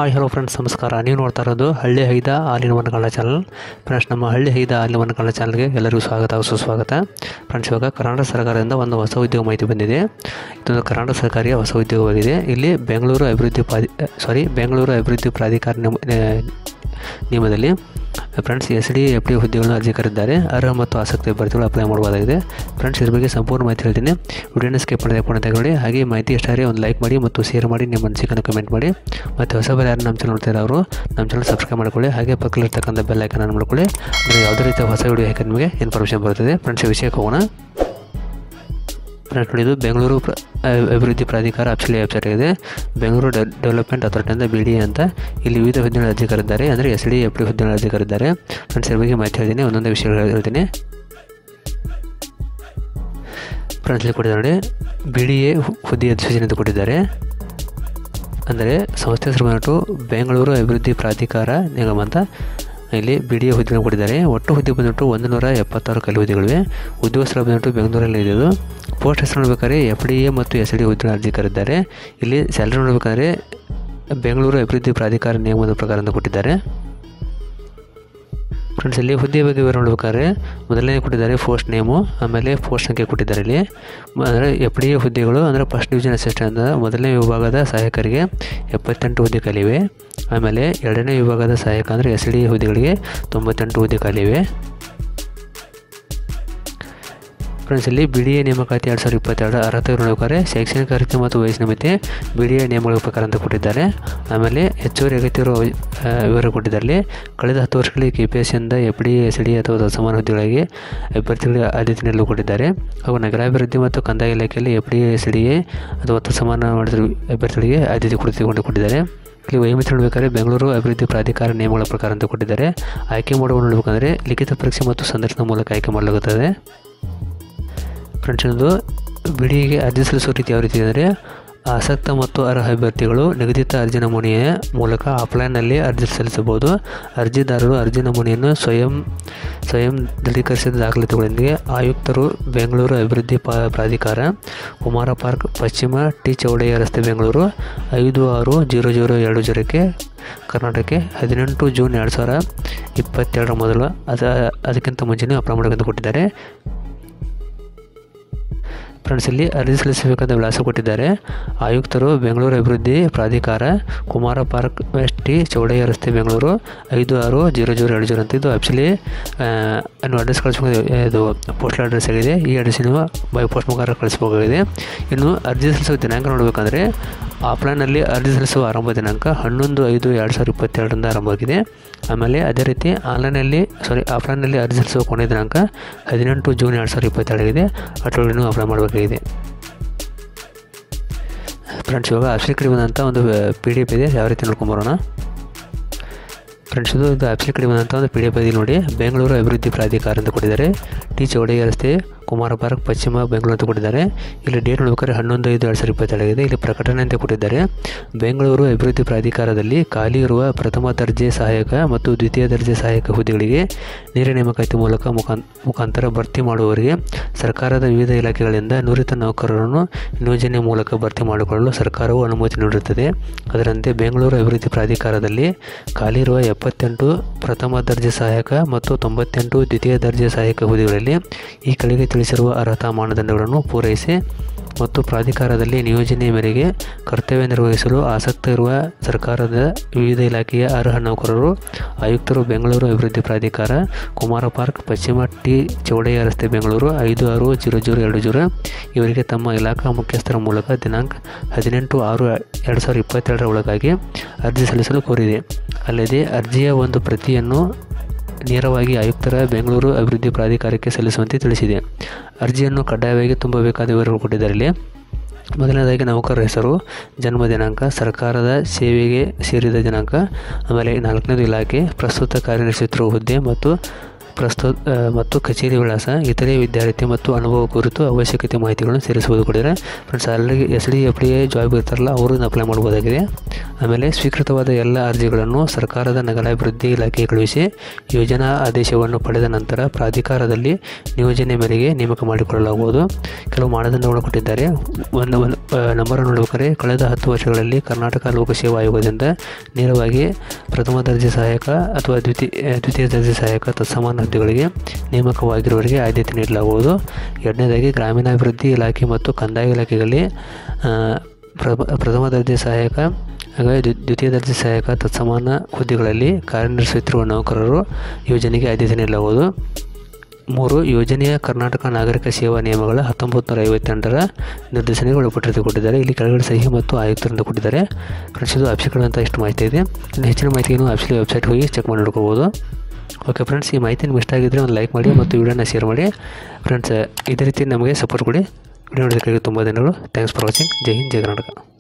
Hi hello friends, ನಮಸ್ಕಾರ. ನೀವು ನೋಡ್ತಾ ಇರೋದು ಹಳ್ಳಿ ಹೈದ ಹಾಲಿನ ಒನ್ ಕನ್ನಡ ಚಾನಲ್. ಫ್ರೆಂಡ್ಸ್, ನಮ್ಮ ಹಳ್ಳಿ ಹೈದ ಹಾಲಿನ ಒನ್ ಕನ್ನಡ ಚಾನಲ್ಗೆ ಎಲ್ಲರಿಗೂ ಸ್ವಾಗತ ಸುಸ್ವಾಗತ. ಫ್ರೆಂಡ್ಸ್, ಇವಾಗ ಕರ್ನಾಟಕ ಸರ್ಕಾರದಿಂದ ಒಂದು ಹೊಸ ಉದ್ಯೋಗ ಮಾಹಿತಿ ಬಂದಿದೆ. ಇದೊಂದು ಕರ್ನಾಟಕ ಸರ್ಕಾರಿಯ ಹೊಸ ಉದ್ಯೋಗವಾಗಿದೆ. ಇಲ್ಲಿ ಬೆಂಗಳೂರು ಅಭಿವೃದ್ಧಿ ಪ್ರಾಧಿಕಾರ ನಿಯಮದಲ್ಲಿ ಫ್ರೆಂಡ್ಸ್ SD FD ಹುದ್ದೆಗಳನ್ನು ಅರ್ಜಿ ಕರೆದಿದ್ದಾರೆ. ಅರ್ಹ ಮತ್ತು ಆಸಕ್ತಿ ಅಭ್ಯರ್ಥಿಗಳು ಅಪ್ಲೈ ಮಾಡಬಹುದಾಗಿದೆ. ಫ್ರೆಂಡ್ಸ್, ಇದ್ರ ಬಗ್ಗೆ ಸಂಪೂರ್ಣ ಮಾಹಿತಿ ಹೇಳ್ತೀನಿ. ವಿಡಿಯೋನ ಸ್ಕಿಪ್ ಮಾಡದೆ ನೋಡಿ. ಹಾಗೆ ಮಾಹಿತಿ ಇಷ್ಟಾದರೆ ಒಂದು ಲೈಕ್ ಮಾಡಿ ಮತ್ತು ಶೇರ್ ಮಾಡಿ, ನಿಮ್ಮ ಅನಿಸಿಕೆಯನ್ನು ಕಮೆಂಟ್ ಮಾಡಿ. ಮತ್ತು ಹೊಸಬರು ಯಾರು ನಮ್ಮ ಚಾನಲ್ ನೋಡ್ತಾರೆ ಅವರು ನಮ್ಮ ಚಾನಲ್ ಸಬ್ಸ್ಕ್ರೈಬ್ ಮಾಡ್ಕೊಳ್ಳಿ. ಹಾಗೆ ಪಕ್ಕದಲ್ಲಿರ್ತಕ್ಕಂಥ ಬೆಲ್ ಐಕಾನ್ ಆನ್ ಮಾಡ್ಕೊಳ್ಳಿ. ಅಂದರೆ ಯಾವುದೇ ರೀತಿಯ ಹೊಸ ವಿಡಿಯೋ ಹಾಕಿ ನಿಮಗೆ ಇನ್ಫಾರ್ಮೇಷನ್ ಬರ್ತದೆ. ಫ್ರೆಂಡ್ಸ್, ವಿಷಯಕ್ಕೆ ಹೋಗೋಣ. ಫ್ರೆಂಡ್ಸ್, ಇದು ಬೆಂಗಳೂರು ಅಭಿವೃದ್ಧಿ ಪ್ರಾಧಿಕಾರ ಅಫಿಷಿಯಲ್ ವೆಬ್ಸೈಟ್ ಇದೆ. ಬೆಂಗಳೂರು ಡೆವಲಪ್ಮೆಂಟ್ ಅಥಾರಿಟಿಯಿಂದ BDA ಅಂತ ಇಲ್ಲಿ ವಿವಿಧ ಹುದ್ದೆಗಳ ಅರ್ಜಿ ಕರೆದಿದ್ದಾರೆ. ಅಂದರೆ SD FD ಹುದ್ದೆಗಳ ಅರ್ಜಿ ಕರೆದಿದ್ದಾರೆ. ಫ್ರೆಂಡ್ಸ್, ಇದ್ರ ಬಗ್ಗೆ ಮಾಹಿತಿ ಹೇಳ್ತೀನಿ, ಒಂದೊಂದೇ ವಿಷಯಗಳು ಹೇಳ್ತೀನಿ. ಫ್ರೆಂಡ್ಸ್, ಇಲ್ಲಿ ಕೊಟ್ಟಿದ್ದಾರೆ ನೋಡಿ, BDA ಹುದ್ದೆ ಅಧಿಸೂಚನೆ ಅಂತ ಕೊಟ್ಟಿದ್ದಾರೆ. ಅಂದರೆ ಸಂಸ್ಥೆ ಹೆಸರು ಬಂದ್ಬಿಟ್ಟು ಬೆಂಗಳೂರು ಅಭಿವೃದ್ಧಿ ಪ್ರಾಧಿಕಾರ ನಿಗಮ ಅಂತ ಇಲ್ಲಿ BDA ಹುದ್ದೆಗಳನ್ನು ಕೊಟ್ಟಿದ್ದಾರೆ. ಒಟ್ಟು ಹುದ್ದೆ ಬಂದ್ಬಿಟ್ಟು 176 ಖಾಲಿ ಹುದ್ದೆಗಳಿವೆ. ಉದ್ಯೋಗ ಸ್ಥಳ ಬಂದ್ಬಿಟ್ಟು ಬೆಂಗಳೂರಲ್ಲಿ ಇದ್ದು. ಪೋಸ್ಟ್ ಹೆಸರು ನೋಡ್ಬೇಕಾದ್ರೆ FDA ಮತ್ತು SD ಹುದ್ದೆಗಳ ಅರ್ಜಿ ಕರೆದಿದ್ದಾರೆ. ಇಲ್ಲಿ ಸ್ಯಾಲರಿ ನೋಡಬೇಕಾದ್ರೆ ಬೆಂಗಳೂರು ಅಭಿವೃದ್ಧಿ ಪ್ರಾಧಿಕಾರ ನಿಯಮದ ಪ್ರಕಾರ ಅಂತ ಕೊಟ್ಟಿದ್ದಾರೆ. ಫ್ರೆಂಡ್ಸ್, ಇಲ್ಲಿ ಹುದ್ದೆ ಬಗ್ಗೆ ವಿವರ ನೋಡ್ಬೇಕಾದ್ರೆ ಮೊದಲನೇ ಕೊಟ್ಟಿದ್ದಾರೆ ಪೋಸ್ಟ್ ನೇಮು, ಆಮೇಲೆ ಪೋಸ್ಟ್ ಸಂಖ್ಯೆ ಕೊಟ್ಟಿದ್ದಾರೆ. ಇಲ್ಲಿ ಅಂದರೆ FDA ಹುದ್ದೆಗಳು ಅಂದರೆ ಫಸ್ಟ್ ಡಿವಿಷನ್ ಅಸಿಸ್ಟೆಂಟ್ ಮೊದಲನೇ ವಿಭಾಗದ ಸಹಾಯಕರಿಗೆ 78 ಹುದ್ದೆ ಖಾಲಿವೆ. ಆಮೇಲೆ ಎರಡನೇ ವಿಭಾಗದ ಸಹಾಯಕ ಅಂದರೆ SD ಹುದ್ದೆಗಳಿಗೆ 98 ಹುದ್ದೆ ಖಾಲಿವೆ. ಫ್ರೆಂಡ್ಸ್, ಇಲ್ಲಿ BDA ನೇಮಕಾತಿ 2022 ಅರ್ಹತೆ ನೋಡ್ಬೇಕಾದ್ರೆ ಶೈಕ್ಷಣಿಕ ಅರ್ಹತೆ ಮತ್ತು ವಯಸ್ಸಿನ ಮಿತಿ BDA ನಿಯಮಗಳ ಪ್ರಕಾರ ಅಂತ ಕೊಟ್ಟಿದ್ದಾರೆ. ಆಮೇಲೆ ಹೆಚ್ಚುವರಿ ಅಗತ್ಯ ಇರುವ ವಿವರ ಕೊಟ್ಟಿದ್ದಾರೆ. ಕಳೆದ 10 ವರ್ಷಗಳಲ್ಲಿ KPSCಯಿಂದ FD SD ಅಥವಾ ಸಮಾನ ಹುದ್ದೆಗಳಿಗೆ ಅಭ್ಯರ್ಥಿಗಳಿಗೆ ಆದ್ಯತೆ ನೀಡಲು ಕೊಟ್ಟಿದ್ದಾರೆ. ಹಾಗೂ ನಗರಾಭಿವೃದ್ಧಿ ಮತ್ತು ಕಂದಾಯ ಇಲಾಖೆಯಲ್ಲಿ FD SDA ಅಥವಾ ಸಮಾನ ಮಾಡಿದ ಅಭ್ಯರ್ಥಿಗಳಿಗೆ ಆದ್ಯತೆ ಕೊಟ್ಟಿದ್ದಾರೆ. ಇಲ್ಲಿ ವಯೋಮಿತಿ ನೋಡಬೇಕಾದ್ರೆ ಬೆಂಗಳೂರು ಅಭಿವೃದ್ಧಿ ಪ್ರಾಧಿಕಾರ ನಿಯಮಗಳ ಪ್ರಕಾರ ಅಂತ ಕೊಟ್ಟಿದ್ದಾರೆ. ಆಯ್ಕೆ ಮಾಡುವ ನೋಡಬೇಕಂದ್ರೆ ಲಿಖಿತ ಪರೀಕ್ಷೆ ಮತ್ತು ಸಂದರ್ಶನದ ಮೂಲಕ ಆಯ್ಕೆ ಮಾಡಲಾಗುತ್ತದೆ. ಫ್ರೆಂಡ್ಸ್, ಇದು BDAಗೆ ಅರ್ಜಿ ಸಲ್ಲಿಸುವ ರೀತಿ ಯಾವ ರೀತಿ ಅಂದರೆ ಆಸಕ್ತ ಮತ್ತು ಅರ್ಹ ಅಭ್ಯರ್ಥಿಗಳು ನಿಗದಿತ ಅರ್ಜಿ ನಮೂನೆಯ ಮೂಲಕ ಆಫ್ಲೈನ್ನಲ್ಲಿ ಅರ್ಜಿ ಸಲ್ಲಿಸಬಹುದು. ಅರ್ಜಿದಾರರು ಅರ್ಜಿ ನಮೂನೆಯನ್ನು ಸ್ವಯಂ ದೃಢೀಕರಿಸಿದ ದಾಖಲಾತಿಗಳೊಂದಿಗೆ ಆಯುಕ್ತರು, ಬೆಂಗಳೂರು ಅಭಿವೃದ್ಧಿ ಪ್ರಾಧಿಕಾರ, ಕುಮಾರ ಪಾರ್ಕ್, ಪಶ್ಚಿಮ T ಚೌಡಯ್ಯ ರಸ್ತೆ, ಬೆಂಗಳೂರು 560020 ಕರ್ನಾಟಕಕ್ಕೆ 18 ಜೂನ್ 2022 ಮೊದಲು ಅದಕ್ಕಿಂತ ಮುಂಚೆನೇ ಅಪ್ಲೈ ಮಾಡಬೇಕಂತ ಕೊಟ್ಟಿದ್ದಾರೆ. ಫ್ರೆಂಡ್ಸ್, ಇಲ್ಲಿ ಅರ್ಜಿ ಸಲ್ಲಿಸಬೇಕಾದ ವಿಳಾಸ ಕೊಟ್ಟಿದ್ದಾರೆ. ಆಯುಕ್ತರು, ಬೆಂಗಳೂರು ಅಭಿವೃದ್ಧಿ ಪ್ರಾಧಿಕಾರ, ಕುಮಾರ ಪಾರ್ಕ್, T ಚೌಡಯ್ಯ ರಸ್ತೆ, ಬೆಂಗಳೂರು 560020 ಅಂತ. ಇದು ಆ್ಯಕ್ಚುಲಿ ನೀವು ಅಡ್ರೆಸ್ ಕಳಿಸ್ಬೇಕು. ಇದು ಪೋಸ್ಟಲ್ ಅಡ್ರೆಸ್ ಆಗಿದೆ. ಈ ಅಡ್ರೆಸ್ ನೀವು ಬೈ ಪೋಸ್ಟ್ ಮುಖಾಂತರ ಕಳಿಸ್ಬೇಕಾಗಿದೆ. ಇನ್ನು ಅರ್ಜಿ ಸಲ್ಲಿಸುವ ದಿನಾಂಕ ನೋಡಬೇಕಂದ್ರೆ ಆಫ್ಲೈನಲ್ಲಿ ಅರ್ಜಿ ಸಲ್ಲಿಸುವ ಆರಂಭ ದಿನಾಂಕ 11/5/2022 ಆರಂಭವಾಗಿದೆ. ಆಮೇಲೆ ಅದೇ ರೀತಿ ಆಫ್ಲೈನಲ್ಲಿ ಅರ್ಜಿ ಸಲ್ಲಿಸುವ ಕೊನೆಯ ದಿನಾಂಕ 18 ಜೂನ್ 2022 ಆಗಿದೆ. ಅಷ್ಟೊಳಗೆ ಅಪ್ಲೈ ಮಾಡಬೇಕಾಗಿದೆ. ಫ್ರೆಂಡ್ಸ್, ಇವಾಗ ಅಫಿಷಿಯಲ್ ಕಡೆ ಬಂದಂಥ ಒಂದು PDF ಇದೆ, ಯಾವ ರೀತಿ ನೋಡ್ಕೊಂಬರೋಣ. ಫ್ರೆಂಡ್ಸ್, ಇದು ಅಫಿಷಿಯಲ್ ಕಡೆ ಬಂದಂಥ ಒಂದು PDF ಇದೆ ನೋಡಿ. ಬೆಂಗಳೂರು ಅಭಿವೃದ್ಧಿ ಪ್ರಾಧಿಕಾರ ಅಂತ ಕೊಟ್ಟಿದ್ದಾರೆ. T ಚೌಡಯ್ಯ ರಸ್ತೆ, ಕುಮಾರ ಪಾರ್ಕ್, ಪಶ್ಚಿಮ ಬೆಂಗಳೂರು ಅಂತ ಕೊಟ್ಟಿದ್ದಾರೆ. ಇಲ್ಲಿ ಡೇಟ್ ನೋಡ್ಬೇಕಾದ್ರೆ 11/5/2022 ಆಗಿದೆ. ಇಲ್ಲಿ ಪ್ರಕಟಣೆ ಅಂತ ಕೊಟ್ಟಿದ್ದಾರೆ. ಬೆಂಗಳೂರು ಅಭಿವೃದ್ಧಿ ಪ್ರಾಧಿಕಾರದಲ್ಲಿ ಖಾಲಿ ಇರುವ ಪ್ರಥಮ ದರ್ಜೆ ಸಹಾಯಕ ಮತ್ತು ದ್ವಿತೀಯ ದರ್ಜೆ ಸಹಾಯಕ ಹುದ್ದೆಗಳಿಗೆ ನೇರ ನೇಮಕಾತಿ ಮುಖಾಂತರ ಭರ್ತಿ ಮಾಡುವವರಿಗೆ ಸರ್ಕಾರದ ವಿವಿಧ ಇಲಾಖೆಗಳಿಂದ ನುರಿತ ನೌಕರರನ್ನು ನಿಯೋಜನೆ ಮೂಲಕ ಭರ್ತಿ ಮಾಡಿಕೊಳ್ಳಲು ಸರ್ಕಾರವು ಅನುಮತಿ ನೀಡಿರುತ್ತದೆ. ಅದರಂತೆ ಬೆಂಗಳೂರು ಅಭಿವೃದ್ಧಿ ಪ್ರಾಧಿಕಾರದಲ್ಲಿ ಖಾಲಿ ಇರುವ 78 ಪ್ರಥಮ ದರ್ಜೆ ಸಹಾಯಕ ಮತ್ತು 98 ದ್ವಿತೀಯ ದರ್ಜೆ ಸಹಾಯಕ ಹುದ್ದೆಗಳಲ್ಲಿ ಈ ಕೆಳಗೆ ತಿಳಿಸಿರುವ ಅರ್ಹತಾ ಮಾನದಂಡಗಳನ್ನು ಪೂರೈಸಿ ಮತ್ತು ಪ್ರಾಧಿಕಾರದಲ್ಲಿ ನಿಯೋಜನೆ ಮೇರೆಗೆ ಕರ್ತವ್ಯ ನಿರ್ವಹಿಸಲು ಆಸಕ್ತ ಇರುವ ಸರ್ಕಾರದ ವಿವಿಧ ಇಲಾಖೆಯ ಅರ್ಹ ನೌಕರರು, ಆಯುಕ್ತರು, ಬೆಂಗಳೂರು ಅಭಿವೃದ್ಧಿ ಪ್ರಾಧಿಕಾರ, ಕುಮಾರ ಪಾರ್ಕ್, ಪಶ್ಚಿಮ T ಚೌಡಯ್ಯ ರಸ್ತೆ, ಬೆಂಗಳೂರು 560020 ಇವರಿಗೆ ತಮ್ಮ ಇಲಾಖಾ ಮುಖ್ಯಸ್ಥರ ಮೂಲಕ ದಿನಾಂಕ 18/6/2022 ಒಳಗಾಗಿ ಅರ್ಜಿ ಸಲ್ಲಿಸಲು ಕೋರಿದೆ. ಅಲ್ಲದೆ ಅರ್ಜಿಯ ಒಂದು ಪ್ರತಿಯನ್ನು ನೇರವಾಗಿ ಆಯುಕ್ತರ, ಬೆಂಗಳೂರು ಅಭಿವೃದ್ಧಿ ಪ್ರಾಧಿಕಾರಕ್ಕೆ ಸಲ್ಲಿಸುವಂತೆ ತಿಳಿಸಿದೆ. ಅರ್ಜಿಯನ್ನು ಕಡ್ಡಾಯವಾಗಿ ತುಂಬಬೇಕಾದ ವಿವರಗಳು ಕೊಟ್ಟಿದ್ದಾರೆ. ಇಲ್ಲಿ ಮೊದಲನೇದಾಗಿ ನೌಕರರ ಹೆಸರು, ಜನ್ಮ ದಿನಾಂಕ, ಸರ್ಕಾರದ ಸೇವೆಗೆ ಸೇರಿದ ದಿನಾಂಕ, ಆಮೇಲೆ 4ನೇದು ಇಲಾಖೆ, ಪ್ರಸ್ತುತ ಕಾರ್ಯನಿರ್ವಹಿಸುತ್ತಿರುವ ಹುದ್ದೆ ಮತ್ತು ಮತ್ತು ಕಚೇರಿ ವಿಳಾಸ, ಇತರೆ ವಿದ್ಯಾರ್ಥಿ ಮತ್ತು ಅನುಭವ ಕುರಿತು ಅವಶ್ಯಕತೆ ಮಾಹಿತಿಗಳನ್ನು ಸೇರಿಸುವುದು ಕೊಡಿದರೆ ಫ್ರೆಂಡ್ಸ್. ಆಲ್ರೆಡಿ SDFDA ಜಾಬ್ ಇರ್ತಾರಲ್ಲ ಅವರು ಅಪ್ಲೈ ಮಾಡ್ಬೋದಾಗಿದೆ. ಆಮೇಲೆ ಸ್ವೀಕೃತವಾದ ಎಲ್ಲ ಅರ್ಜಿಗಳನ್ನು ಸರ್ಕಾರದ ನಗರಾಭಿವೃದ್ಧಿ ಇಲಾಖೆಗೆ ಕಳುಹಿಸಿ ಯೋಜನಾ ಆದೇಶವನ್ನು ಪಡೆದ ನಂತರ ಪ್ರಾಧಿಕಾರದಲ್ಲಿ ನಿಯೋಜನೆ ಮೇರೆಗೆ ನೇಮಕ ಮಾಡಿಕೊಳ್ಳಲಾಗುವುದು. ಕೆಲವು ಮಾನದಂಡಗಳನ್ನು ಕೊಟ್ಟಿದ್ದಾರೆ. ಒಂದು ನಂಬರನ್ನು ನೋಡಬೇಕಾದ್ರೆ ಕಳೆದ 10 ವರ್ಷಗಳಲ್ಲಿ ಕರ್ನಾಟಕ ಲೋಕಸೇವಾ ಆಯೋಗದಿಂದ ನೇರವಾಗಿ ಪ್ರಥಮ ದರ್ಜೆ ಸಹಾಯಕ ಅಥವಾ ದ್ವಿತೀಯ ದರ್ಜೆ ಸಹಾಯಕ ತತ್ಸಮಾನ ಹುದ್ದೆಗಳಿಗೆ ನೇಮಕವಾಗಿರುವವರಿಗೆ ಆದ್ಯತೆ ನೀಡಲಾಗುವುದು. ಎರಡನೇದಾಗಿ ಗ್ರಾಮೀಣಾಭಿವೃದ್ಧಿ ಇಲಾಖೆ ಮತ್ತು ಕಂದಾಯ ಇಲಾಖೆಗಳಲ್ಲಿ ಪ್ರಥಮ ದರ್ಜೆ ಸಹಾಯಕ ಹಾಗಾಗಿ ದ್ವಿತೀಯ ದರ್ಜೆ ಸಹಾಯಕ ತತ್ಸಮಾನ ಹುದ್ದೆಗಳಲ್ಲಿ ಕಾರ್ಯನಿರ್ವಹಿಸುತ್ತಿರುವ ನೌಕರರು ಯೋಜನೆಗೆ ಆದ್ಯತೆ ನೀಡಲಾಗುವುದು. 3. ಯೋಜನೆಯ ಕರ್ನಾಟಕ ನಾಗರಿಕ ಸೇವಾ ನಿಯಮಗಳ 1958ರ ನಿರ್ದೇಶನಕ್ಕೆ ಒಳಪಟ್ಟಿದ್ದಾರೆ. ಇಲ್ಲಿ ಕೆಳಗಡೆ ಸಹಿ ಮತ್ತು ಆಯುಕ್ತರಿಂದ ಕೊಟ್ಟಿದ್ದಾರೆ. ಫ್ರೆಂಡ್ಸ್, ಇದು ಆಪ್ಷನ್ಗಳಂತ ಇಷ್ಟು ಮಾಹಿತಿ ಇದೆ. ಹೆಚ್ಚಿನ ಮಾಹಿತಿಯನ್ನು ಆಪ್ಷನ್ ವೆಬ್ಸೈಟ್ ಹೋಗಿ ಚೆಕ್ ಮಾಡಿ ನೋಡ್ಕೋಬೋದು. ಓಕೆ ಫ್ರೆಂಡ್ಸ್, ಈ ಮಾಹಿತಿ ನಿಮ್ಗೆ ಇಷ್ಟ ಆಗಿದ್ದರೆ ಒಂದು ಲೈಕ್ ಮಾಡಿ ಮತ್ತು ವಿಡಿಯೋನ ಶೇರ್ ಮಾಡಿ ಫ್ರೆಂಡ್ಸ್. ಇದೇ ರೀತಿ ನಮಗೆ ಸಪೋರ್ಟ್ ಕೊಡಿ. ವಿಡಿಯೋ ನೋಡೋದಕ್ಕಾಗಿ ತುಂಬ ಧನ್ಯವಾದಗಳು. Thanks for watching. Jai Hind, Jai Karnataka.